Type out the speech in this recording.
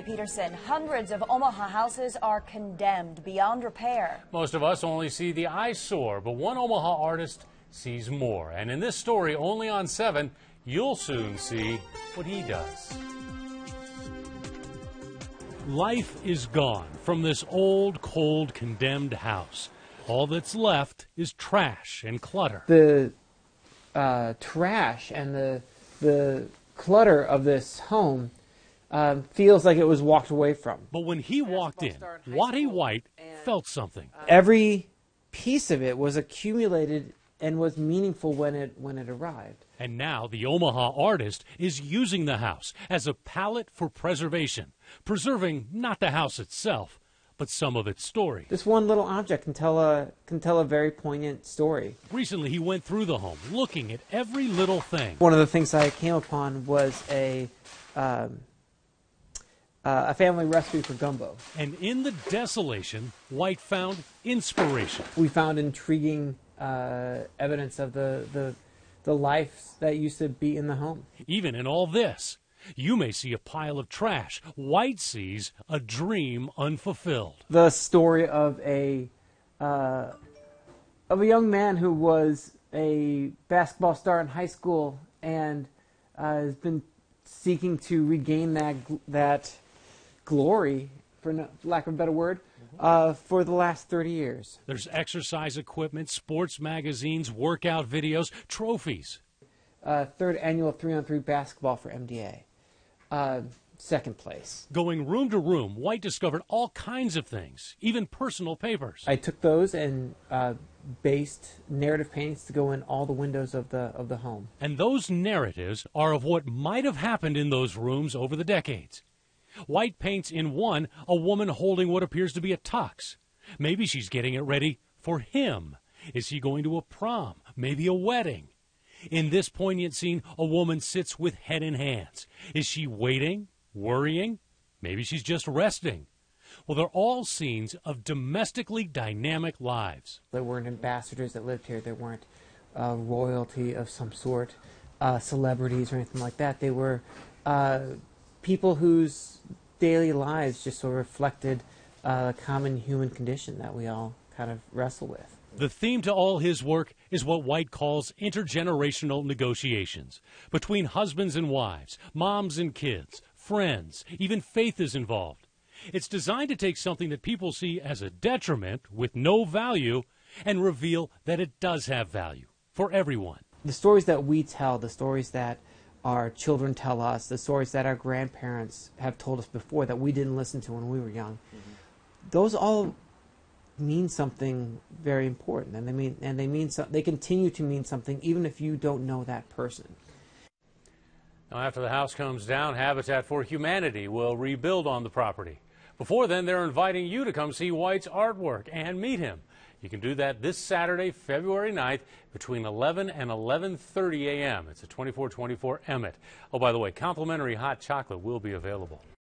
Peterson. Hundreds of Omaha houses are condemned beyond repair. Most of us only see the eyesore, but one Omaha artist sees more. And in this story, only on 7, you'll soon see what he does. Life is gone from this old, cold, condemned house. All that's left is trash and clutter. The trash and the clutter of this home feels like it was walked away from. But when he walked in, Waddy White felt something. Every piece of it was accumulated and was meaningful when it arrived. And now the Omaha artist is using the house as a palette for preservation, preserving not the house itself, but some of its story. This one little object can tell a very poignant story. Recently, he went through the home, looking at every little thing. One of the things I came upon was a family recipe for gumbo. And in the desolation, White found inspiration. We found intriguing evidence of the life that used to be in the home. Even in all this, you may see a pile of trash. White sees a dream unfulfilled. The story of a young man who was a basketball star in high school and has been seeking to regain that glory, for lack of a better word, for the last 30 years. There's exercise equipment, sports magazines, workout videos, trophies. Third annual 3-on-3 basketball for MDA. Second place. Going room to room, White discovered all kinds of things, even personal papers. I took those and based narrative paintings to go in all the windows of the home. And those narratives are of what might have happened in those rooms over the decades. White paints in one a woman holding what appears to be a tux. Maybe she's getting it ready for him. Is he going to a prom? Maybe a wedding? In this poignant scene, a woman sits with head in hands. Is she waiting, worrying? Maybe she's just resting. Well, they're all scenes of domestically dynamic lives. There weren't ambassadors that lived here. There weren't royalty of some sort, celebrities or anything like that. They were people whose daily lives just sort of reflected a common human condition that we all kind of wrestle with. The theme to all his work is what White calls intergenerational negotiations between husbands and wives, moms and kids, friends, even faith is involved. It's designed to take something that people see as a detriment with no value and reveal that it does have value for everyone. The stories that we tell, the stories that our children tell us, the stories that our grandparents have told us before that we didn't listen to when we were young, those all mean something very important, and they continue to mean something even if you don't know that person. Now, after the house comes down, Habitat for Humanity will rebuild on the property. Before then, they're inviting you to come see White's artwork and meet him. You can do that this Saturday, February 9th, between 11 and 11:30 a.m. It's at 2424 Emmett. Oh, by the way, complimentary hot chocolate will be available.